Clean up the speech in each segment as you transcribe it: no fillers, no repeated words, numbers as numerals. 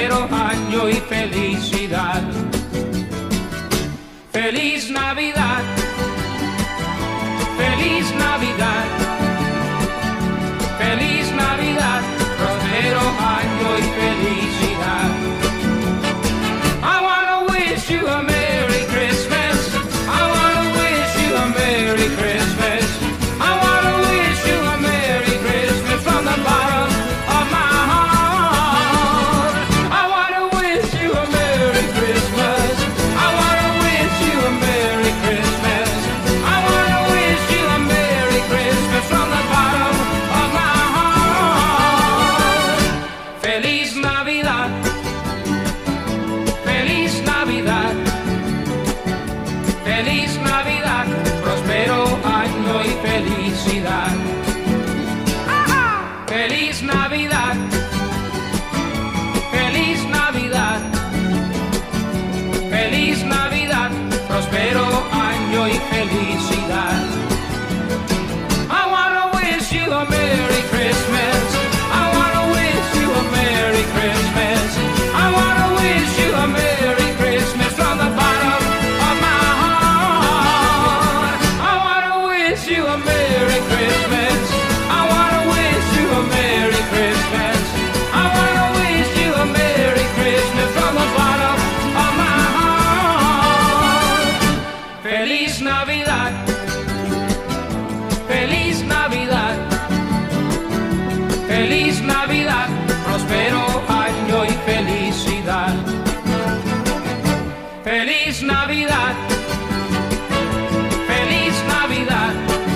próspero año y felicidad. Feliz Navidad, feliz Navidad, feliz Navidad, próspero año y felicidad. I wanna wish you a Merry Christmas. I wanna wish you a Merry Christmas. I wanna wish you a Merry Christmas from the bottom of my heart. I wanna wish you a Merry Christmas. I wanna wish you a Merry Christmas. I wanna wish you a Merry Christmas from the bottom of my heart. Feliz Navidad, feliz Navidad, feliz Navidad, próspero año y felicidad. Feliz Navidad, feliz Navidad, feliz Navidad, próspero año y felicidad. I wanna wish you a Merry Christmas. I wanna wish you a Merry Christmas. I wanna wish you a Merry Christmas from the bottom of my heart. I wanna wish you a Merry Christmas. I wanna wish you a Merry Christmas. I wanna wish you a Merry Christmas from the bottom of my heart. Feliz Navidad, feliz Navidad, feliz Navidad, próspero año y felicidad. Feliz Navidad, feliz Navidad,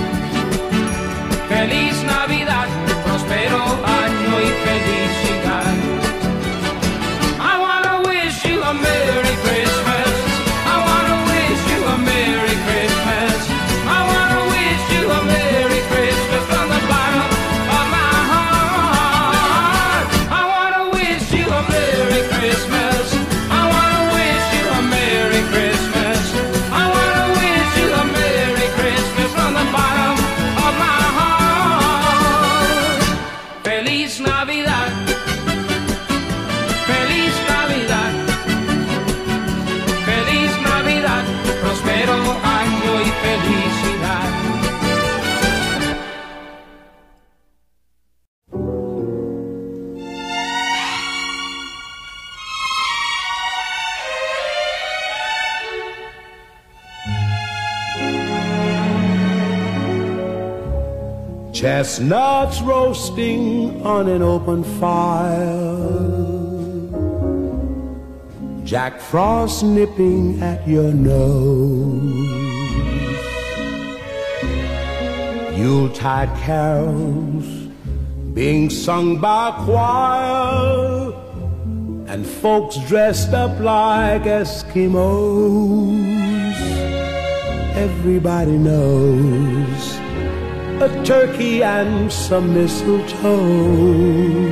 feliz Navidad, próspero año y felicidad. I wanna wish you a Merry Christmas. I wanna wish you a Merry Christmas. I wanna wish you a Merry Christmas from the bottom of my heart. I wanna wish you a Merry Christmas. I wanna wish you a Merry Christmas. I wanna wish you a Merry Christmas from the bottom of my heart. Feliz Navidad, feliz Navidad, feliz Navidad, próspero año y felicidad. Chestnuts roasting on an open fire, Jack Frost nipping at your nose, Yuletide carols being sung by a choir, and folks dressed up like Eskimos. Everybody knows a turkey and some mistletoe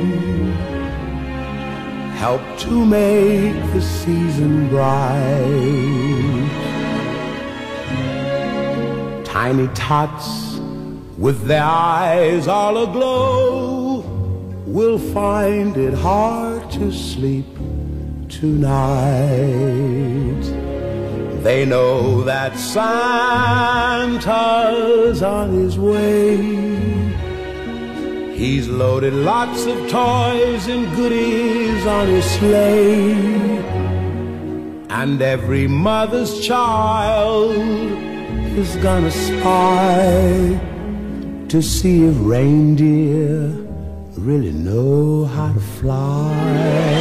help to make the season bright. Tiny tots with their eyes all aglow will find it hard to sleep tonight. They know that Santa's on his way. He's loaded lots of toys and goodies on his sleigh, and every mother's child is gonna spy to see if reindeer really know how to fly.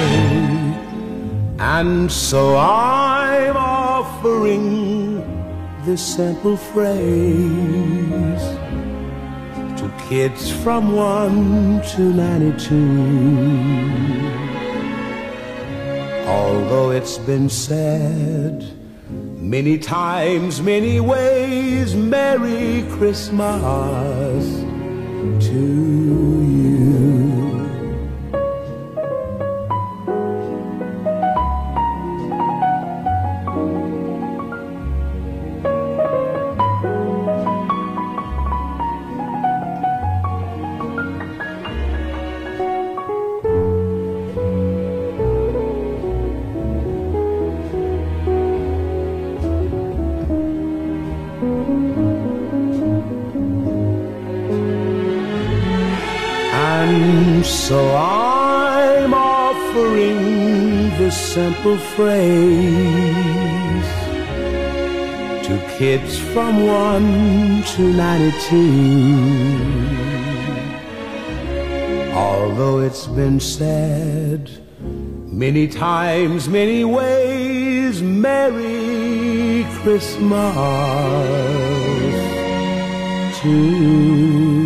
And so I'm offering this simple phrase to kids from 1 to 92. Although it's been said many times, many ways, Merry Christmas to you. So I'm offering this simple phrase to kids from 1 to 92. Although it's been said many times, many ways, Merry Christmas to you.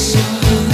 sun.